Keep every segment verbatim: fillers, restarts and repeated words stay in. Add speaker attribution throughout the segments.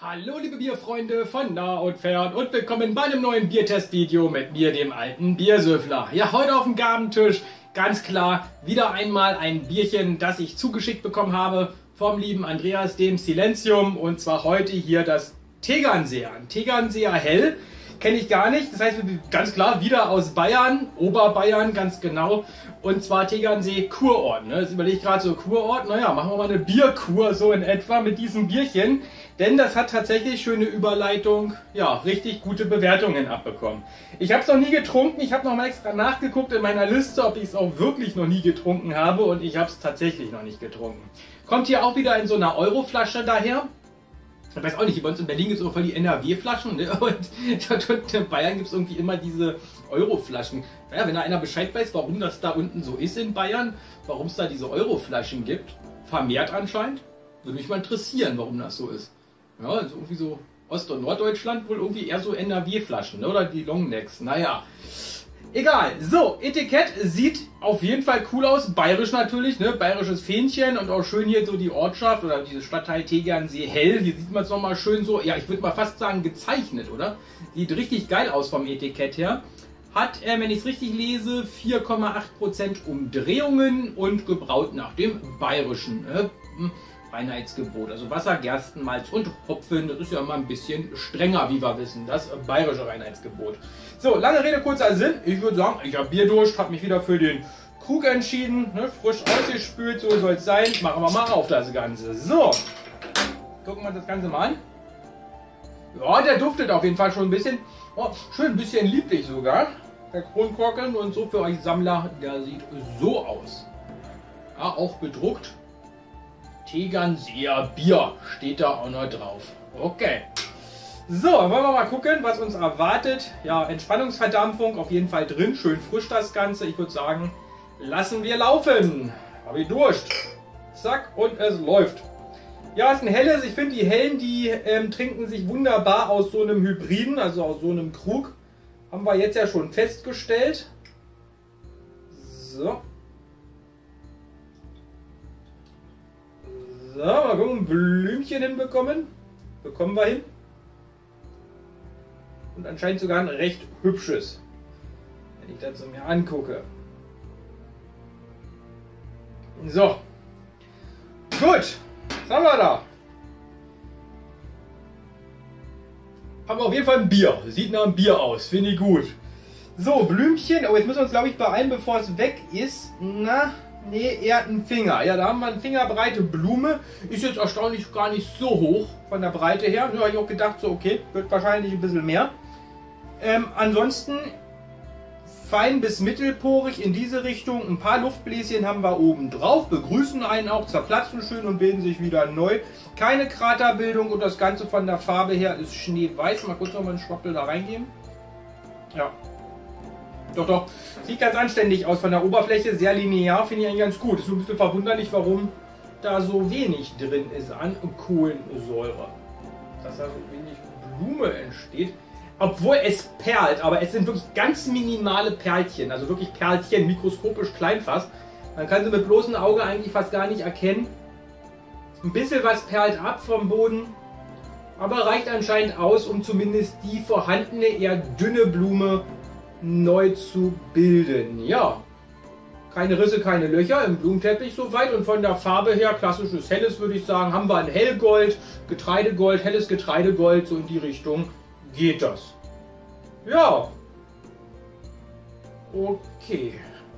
Speaker 1: Hallo liebe Bierfreunde von nah und fern und willkommen bei einem neuen Biertestvideo mit mir, dem alten Biersöffler. Ja, heute auf dem Gabentisch ganz klar wieder einmal ein Bierchen, das ich zugeschickt bekommen habe vom lieben Andreas, dem Silentium, und zwar heute hier das Tegernseer. Ein Tegernseer Hell kenne ich gar nicht, das heißt ganz klar wieder aus Bayern, Oberbayern ganz genau, und zwar Tegernsee Kurort. Ne? Jetzt überlege ich gerade so, Kurort, naja, machen wir mal eine Bierkur so in etwa mit diesem Bierchen, denn das hat tatsächlich schöne Überleitung, ja, richtig gute Bewertungen abbekommen. Ich habe es noch nie getrunken, ich habe noch mal extra nachgeguckt in meiner Liste, ob ich es auch wirklich noch nie getrunken habe, und ich habe es tatsächlich noch nicht getrunken. Kommt hier auch wieder in so einer Euroflasche daher. Ich weiß auch nicht, bei uns in Berlin gibt es auch voll die N R W-Flaschen, ne? Und in Bayern gibt es irgendwie immer diese Euro-Flaschen. Ja, wenn da einer Bescheid weiß, warum das da unten so ist in Bayern, warum es da diese Euro-Flaschen gibt, vermehrt anscheinend, würde mich mal interessieren, warum das so ist. Ja, also irgendwie so Ost- und Norddeutschland wohl irgendwie eher so N R W-Flaschen, ne? Oder die Longnecks, naja. Egal, so, Etikett sieht auf jeden Fall cool aus, bayerisch natürlich, ne, bayerisches Fähnchen und auch schön hier so die Ortschaft oder diese Stadtteil Tegernsee Hell, hier sieht man es nochmal schön so, ja, ich würde mal fast sagen gezeichnet, oder? Sieht richtig geil aus vom Etikett her. Hat, äh, wenn ich es richtig lese, vier Komma acht Prozent Umdrehungen und gebraut nach dem bayerischen äh, Reinheitsgebot. Also Wasser, Gerstenmalz und Hopfen, das ist ja immer ein bisschen strenger, wie wir wissen, das bayerische Reinheitsgebot. So, lange Rede, kurzer Sinn. Ich würde sagen, ich habe Bierdurst, habe mich wieder für den Krug entschieden, ne, frisch ausgespült, so soll es sein. Machen wir mal auf das Ganze. So, gucken wir uns das Ganze mal an. Ja, der duftet auf jeden Fall schon ein bisschen. Oh, schön ein bisschen lieblich sogar. Der Kronkorken, und so für euch Sammler, der sieht so aus. Ja, auch bedruckt. Tegernseer Bier steht da auch noch drauf. Okay. So, wollen wir mal gucken, was uns erwartet. Ja, Entspannungsverdampfung auf jeden Fall drin. Schön frisch das Ganze. Ich würde sagen, lassen wir laufen. Habe ich Durst. Zack, und es läuft. Ja, es ist ein helles. Ich finde, die hellen, die ähm, trinken sich wunderbar aus so einem Hybriden, also aus so einem Krug. Haben wir jetzt ja schon festgestellt. So. So, mal gucken, ein Blümchen hinbekommen. Bekommen wir hin. Und anscheinend sogar ein recht hübsches, wenn ich das so mir angucke. So. Gut. Was haben wir da? Haben wir auf jeden Fall ein Bier. Sieht nach einem Bier aus. Finde ich gut. So, Blümchen. Oh, jetzt müssen wir uns, glaube ich, beeilen, bevor es weg ist. Na, nee, eher ein Finger. Ja, da haben wir eine fingerbreite Blume. Ist jetzt erstaunlich gar nicht so hoch von der Breite her. Da habe ich auch gedacht, so okay, wird wahrscheinlich ein bisschen mehr. Ähm, ansonsten fein bis mittelporig in diese Richtung. Ein paar Luftbläschen haben wir oben drauf, begrüßen einen auch, zerplatzen schön und bilden sich wieder neu. Keine Kraterbildung, und das Ganze von der Farbe her ist schneeweiß. Mal kurz noch mal einen Schwappel da reingeben. Ja. Doch, doch. Sieht ganz anständig aus von der Oberfläche. Sehr linear, finde ich eigentlich ganz gut. Ist nur ein bisschen verwunderlich, warum da so wenig drin ist an Kohlensäure. Dass da so wenig Blume entsteht. Obwohl es perlt, aber es sind wirklich ganz minimale Perlchen, also wirklich Perlchen, mikroskopisch klein fast. Man kann sie mit bloßem Auge eigentlich fast gar nicht erkennen. Ein bisschen was perlt ab vom Boden, aber reicht anscheinend aus, um zumindest die vorhandene, eher dünne Blume neu zu bilden. Ja, keine Risse, keine Löcher im Blumenteppich soweit, und von der Farbe her, klassisches Helles würde ich sagen, haben wir ein Hellgold, Getreidegold, helles Getreidegold, so in die Richtung geht das. Ja. Okay.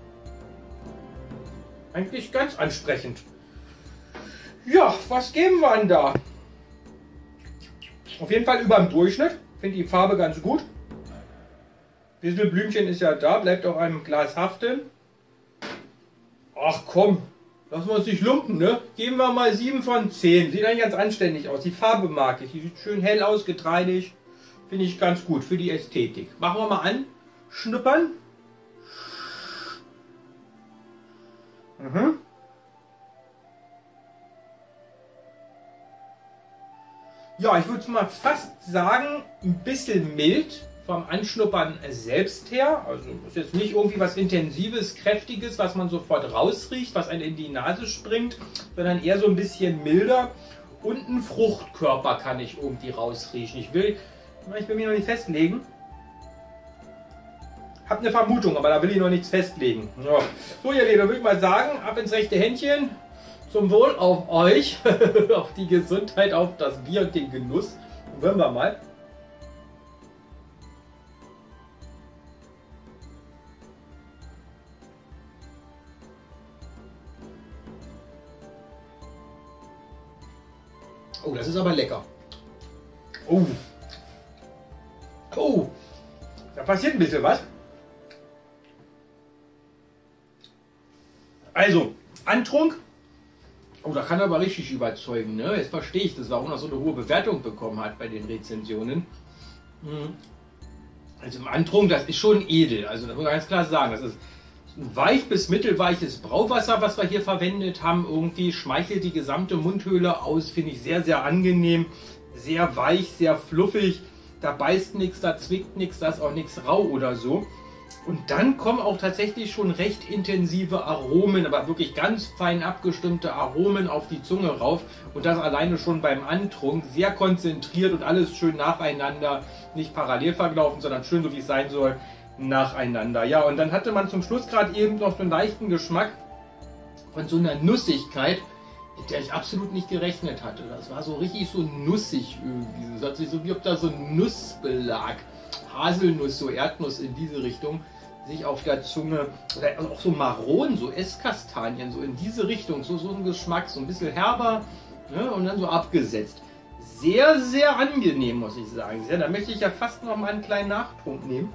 Speaker 1: Eigentlich ganz ansprechend. Ja, was geben wir denn da? Auf jeden Fall über dem Durchschnitt. Finde die Farbe ganz gut. Ein bisschen Blümchen ist ja da, bleibt auch einem Glas haften. Ach komm, lassen wir uns nicht lumpen, ne? Geben wir mal sieben von zehn. Sieht eigentlich ganz anständig aus. Die Farbe mag ich. Die sieht schön hell aus, getreidig. Finde ich ganz gut für die Ästhetik. Machen wir mal an. Schnuppern. Mhm. Ja, ich würde mal fast sagen, ein bisschen mild vom Anschnuppern selbst her. Also ist jetzt nicht irgendwie was Intensives, Kräftiges, was man sofort rausriecht, was einem in die Nase springt, sondern eher so ein bisschen milder. und einen Fruchtkörper kann ich irgendwie rausriechen. Ich will, ich will mich noch nicht festlegen. Hab eine Vermutung, aber da will ich noch nichts festlegen. Ja. So, ihr Lieben, würde ich mal sagen, ab ins rechte Händchen. Zum Wohl auf euch, auf die Gesundheit, auf das Bier und den Genuss. Wollen wir mal. Oh, das ist aber lecker. Oh. Oh. Da passiert ein bisschen was. Also, Antrunk. Oh, da kann er aber richtig überzeugen. Ne? Jetzt verstehe ich das, warum er so eine hohe Bewertung bekommen hat bei den Rezensionen. Also im Antrunk, das ist schon edel. Also das muss man ganz klar sagen. Das ist ein weich bis mittelweiches Brauwasser, was wir hier verwendet haben. Irgendwie schmeichelt die gesamte Mundhöhle aus. Finde ich sehr, sehr angenehm. Sehr weich, sehr fluffig. Da beißt nichts, da zwickt nichts, da ist auch nichts rau oder so. Und dann kommen auch tatsächlich schon recht intensive Aromen, aber wirklich ganz fein abgestimmte Aromen auf die Zunge rauf. Und das alleine schon beim Antrunk. Sehr konzentriert und alles schön nacheinander. Nicht parallel verlaufen, sondern schön, so wie es sein soll, nacheinander. Ja, und dann hatte man zum Schluss gerade eben noch so einen leichten Geschmack von so einer Nussigkeit, mit der ich absolut nicht gerechnet hatte. Das war so richtig so nussig irgendwie. Das hat sich so, wie ob da so ein Nussbelag, Haselnuss, so Erdnuss in diese Richtung, sich auf der Zunge, oder auch so Maronen, so Esskastanien, so in diese Richtung, so, so ein Geschmack, so ein bisschen herber, ne, und dann so abgesetzt. Sehr, sehr angenehm, muss ich sagen. Sehr, da möchte ich ja fast noch mal einen kleinen Nachtrunk nehmen.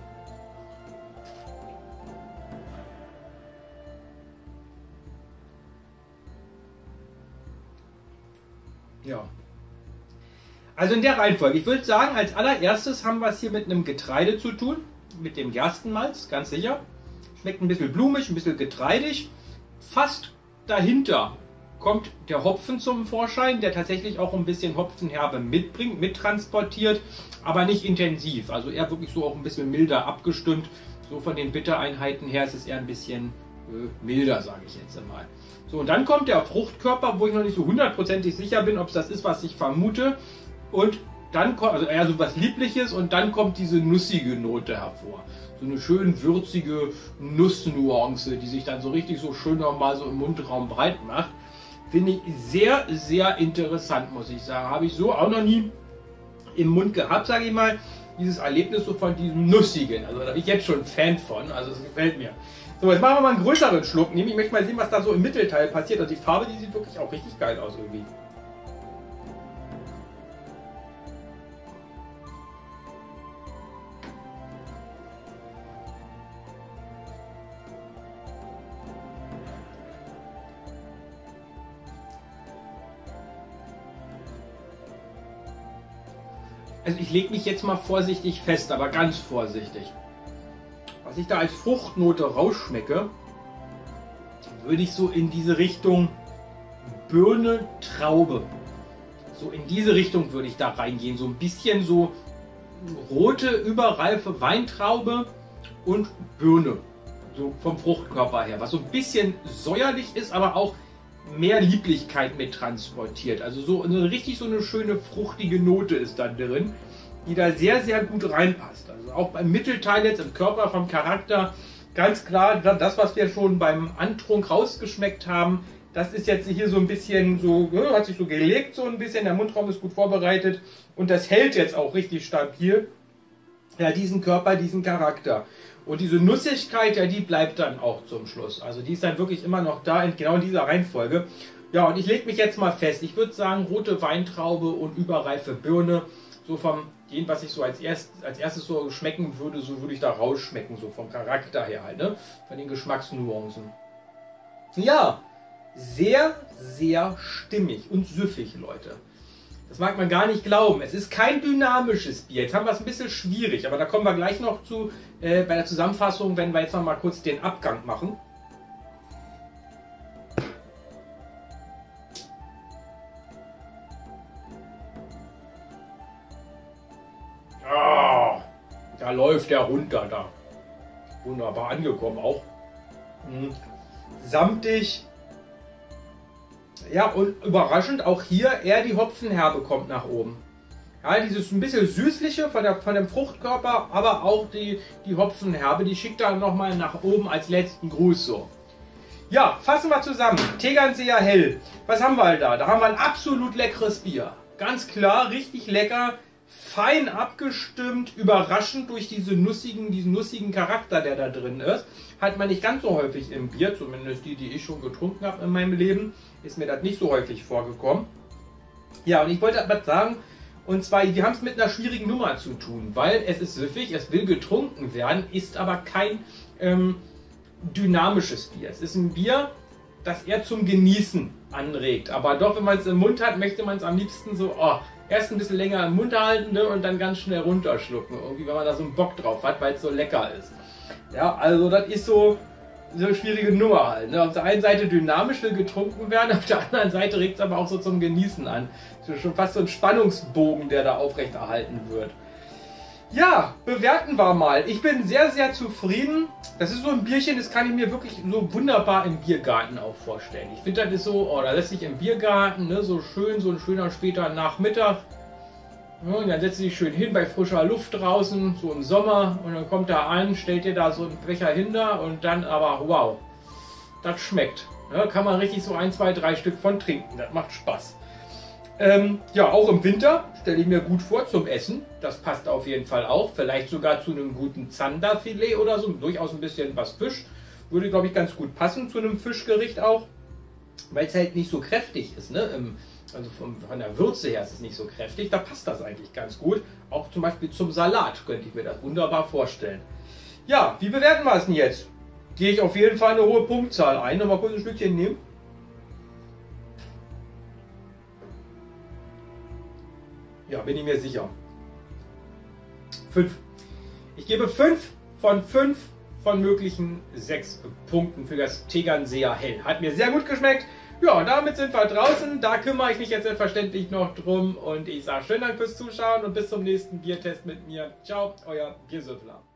Speaker 1: Ja. Also in der Reihenfolge. Ich würde sagen, als allererstes haben wir es hier mit einem Getreide zu tun. Mit dem Gerstenmalz, ganz sicher. Schmeckt ein bisschen blumig, ein bisschen getreidig. Fast dahinter kommt der Hopfen zum Vorschein, der tatsächlich auch ein bisschen Hopfenherbe mitbringt, mittransportiert, aber nicht intensiv. Also eher wirklich so auch ein bisschen milder abgestimmt. So von den Bittereinheiten her ist es eher ein bisschen äh, milder, sage ich jetzt einmal. So, und dann kommt der Fruchtkörper, wo ich noch nicht so hundertprozentig sicher bin, ob es das ist, was ich vermute. Und dann kommt, also eher so was Liebliches, und dann kommt diese nussige Note hervor. So eine schön würzige Nussnuance, die sich dann so richtig so schön nochmal so im Mundraum breit macht. Finde ich sehr, sehr interessant, muss ich sagen. Habe ich so auch noch nie im Mund gehabt, sage ich mal. Dieses Erlebnis so von diesem Nussigen. Also da bin ich jetzt schon Fan von, also es gefällt mir. So, jetzt machen wir mal einen größeren Schluck. Ich möchte mal sehen, was da so im Mittelteil passiert. Also die Farbe, die sieht wirklich auch richtig geil aus irgendwie. Also ich lege mich jetzt mal vorsichtig fest, aber ganz vorsichtig. Was ich da als Fruchtnote rausschmecke, würde ich so in diese Richtung Birne, Traube. So in diese Richtung würde ich da reingehen. So ein bisschen so rote, überreife Weintraube und Birne. So vom Fruchtkörper her. Was so ein bisschen säuerlich ist, aber auch mehr Lieblichkeit mit transportiert. Also so eine richtig so eine schöne fruchtige Note ist da drin, die da sehr, sehr gut reinpasst. Also auch beim Mittelteil jetzt im Körper vom Charakter ganz klar, das, was wir schon beim Antrunk rausgeschmeckt haben, das ist jetzt hier so ein bisschen so, hat sich so gelegt so ein bisschen, der Mundraum ist gut vorbereitet und das hält jetzt auch richtig stabil, ja, diesen Körper, diesen Charakter. Und diese Nussigkeit, ja, die bleibt dann auch zum Schluss. Also die ist dann wirklich immer noch da, in genau in dieser Reihenfolge. Ja, und ich lege mich jetzt mal fest. Ich würde sagen, rote Weintraube und überreife Birne. So vom dem, was ich so als, erst, als erstes so schmecken würde, so würde ich da rausschmecken, so vom Charakter her halt, ne? Von den Geschmacksnuancen. Ja, sehr, sehr stimmig und süffig, Leute. Das mag man gar nicht glauben. Es ist kein dynamisches Bier. Jetzt haben wir es ein bisschen schwierig, aber da kommen wir gleich noch zu äh, bei der Zusammenfassung, wenn wir jetzt noch mal kurz den Abgang machen. Ah, da läuft der runter da. Wunderbar angekommen auch. Mhm. Samtig. Ja, und überraschend auch hier eher die Hopfenherbe kommt nach oben. Ja, dieses ein bisschen süßliche von, der, von dem Fruchtkörper, aber auch die, die Hopfenherbe, die schickt dann nochmal nach oben als letzten Gruß so. Ja, fassen wir zusammen. Tegernseer Hell. Was haben wir da? Da haben wir ein absolut leckeres Bier. Ganz klar, richtig lecker, fein abgestimmt, überraschend durch diese nussigen, diesen nussigen Charakter, der da drin ist. Hat man nicht ganz so häufig im Bier, zumindest die, die ich schon getrunken habe in meinem Leben, ist mir das nicht so häufig vorgekommen. Ja, und ich wollte etwas sagen, und zwar, wir haben es mit einer schwierigen Nummer zu tun, weil es ist süffig, es will getrunken werden, ist aber kein ähm, dynamisches Bier. Es ist ein Bier, das eher zum Genießen anregt, aber doch, wenn man es im Mund hat, möchte man es am liebsten so, oh, erst ein bisschen länger im Mund halten, ne, und dann ganz schnell runterschlucken, irgendwie, wenn man da so einen Bock drauf hat, weil es so lecker ist. Ja, also das ist so, so eine schwierige Nummer halt. Ne? Auf der einen Seite dynamisch will getrunken werden, auf der anderen Seite regt es aber auch so zum Genießen an. So schon fast so ein Spannungsbogen, der da aufrechterhalten wird. Ja, bewerten wir mal. Ich bin sehr, sehr zufrieden. Das ist so ein Bierchen, das kann ich mir wirklich so wunderbar im Biergarten auch vorstellen. Ich finde, das ist so, oh, da lässt sich im Biergarten, ne, so schön, so ein schöner später Nachmittag. Ja, und dann setzt du dich schön hin bei frischer Luft draußen, so im Sommer, und dann kommt er an, stellt dir da so einen Becher hinter und dann aber, wow, das schmeckt. Ja, kann man richtig so ein, zwei, drei Stück von trinken, das macht Spaß. Ähm, ja, auch im Winter stelle ich mir gut vor zum Essen, das passt auf jeden Fall auch, vielleicht sogar zu einem guten Zanderfilet oder so, durchaus ein bisschen was Fisch, würde glaube ich ganz gut passen zu einem Fischgericht auch, weil es halt nicht so kräftig ist, ne, im Also von, von der Würze her ist es nicht so kräftig, da passt das eigentlich ganz gut. Auch zum Beispiel zum Salat könnte ich mir das wunderbar vorstellen. Ja, wie bewerten wir es denn jetzt? Gehe ich auf jeden Fall eine hohe Punktzahl ein. Nochmal kurz ein Stückchen nehmen. Ja, bin ich mir sicher. fünf. Ich gebe fünf von fünf von möglichen sechs Punkten für das Tegernseer Hell. Hat mir sehr gut geschmeckt. Ja, und damit sind wir draußen. Da kümmere ich mich jetzt selbstverständlich noch drum. Und ich sage schönen Dank fürs Zuschauen und bis zum nächsten Biertest mit mir. Ciao, euer Biersüffler.